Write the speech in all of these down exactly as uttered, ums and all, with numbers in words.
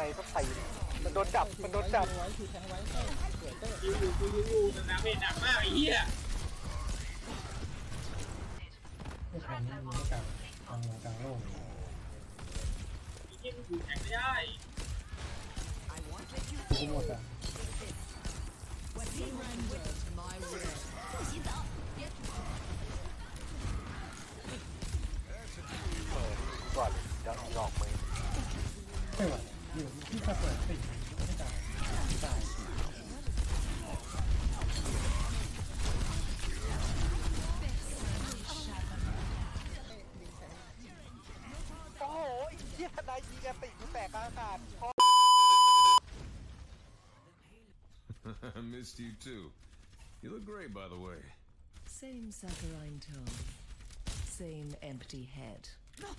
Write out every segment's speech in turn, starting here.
ต้องใส่มันโดนจับมันโดนจับไว้คือแทงไว้เต้สวยเต้ยูยูยูยูมันน้ำเห็นหนักมากไอ้เหี้ยไม่แทงนี่ไม่กลางกลางกลางโลกไอ้เหี้ยมันอยู่แทงไม่ได้กูหมดอ่ะเปิดก่อนเดี๋ยวหลอกมือไม่ไหวอยู่ที่ถ้าเปิดติดไม่ตายไม่ตายโอ้โหเหี้ยนายยิงกันติกูแตกอากาศ I missed you too. You look great, by the way. Same saccharine tone, same empty head.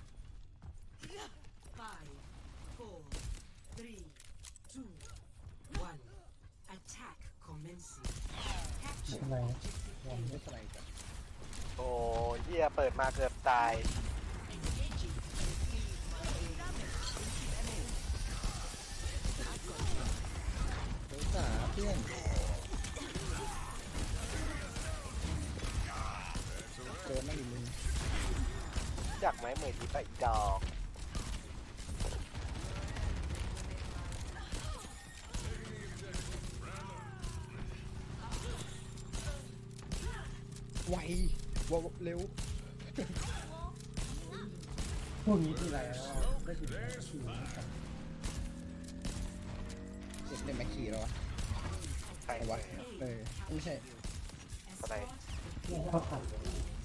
Five, four, three, two, one. Attack commencing. อะไรวันไม่อะไรกันโอ้เหี้ยเปิดมาเกือบตายเดี๋ยวสาเพื่อนเจอไม่อยู่มึงอยากไหมเหมือนที่ไปดอกไววเร็วพวกนี้ที่ไรแล้วได้ถึงขี่กันเสร็จเล่นแม็กซี่แล้ววะใครวะเออไม่ใช่อะไรเรื่องข้าวผัด